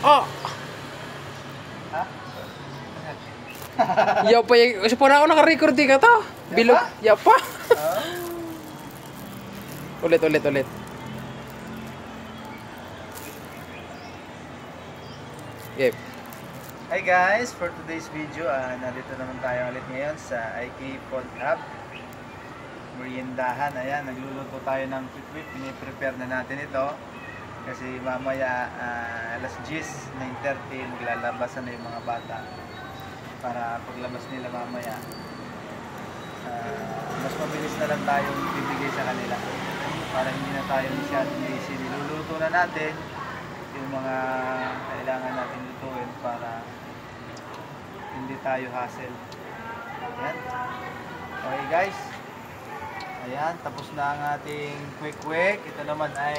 Ah! Ha? Ya pa yung... Kasi pa na ako naka-record di ka to. Bilog. Ya pa. Ulit. Yep. Hi guys, for today's video, nandito naman tayo ulit ngayon sa IK Food Hub. Meriendahan, ayan, nagluluto tayo ng quick-quick, piniprepare na natin ito. Kasi mamaya, alas 10, 9:30, maglalabasan na yung mga bata. Para paglabas nila mamaya, mas mabilis na lang tayong bibigay sa kanila. Para hindi na tayo masyadong busy. Niluluto na natin yung mga kailangan natin lutuin para hindi tayo hassle. Ayan. Okay guys. Ayan, tapos na ang ating quick-quick. Ito naman ay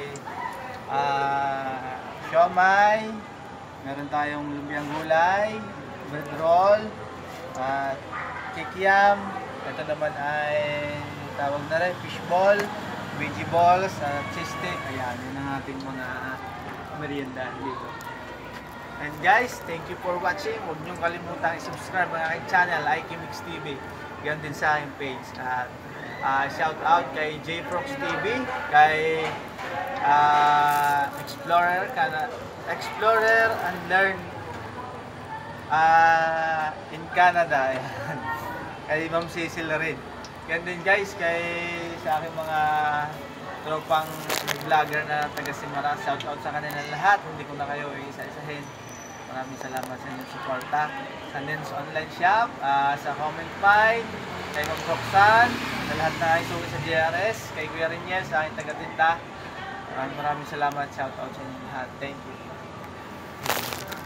siomai. Meron tayong lumpiang gulay, bread roll, at kikiam. Ito naman ay tawag na rin, fishball, veggie balls, cheese stick. Ayan, yun ang ating mga merienda dito. And guys, thank you for watching. Huwag niyong kalimutang i-subscribe ang aking channel, IK Mix TV. Ganyan din sa aking page. At shout out kay JFrox TV, kay Explorer and Learn in Canada. Ayan. Kay Ma'am Cecil rin. Ganyan din guys, kay sa aking mga tropang vlogger na taga Simara. Shout out sa kanila lahat. Hindi ko na kayo isa-isahin. Maraming salamat sa inyong suporta. Sa Nens Online Shop, sa Comment Pine, kay Ma'am Roxanne, sa lahat na isuwi sa JRS, kay Kuya Riniel, sa aking taga-tinta. Maraming salamat. Shout out sa inyong lahat. Thank you.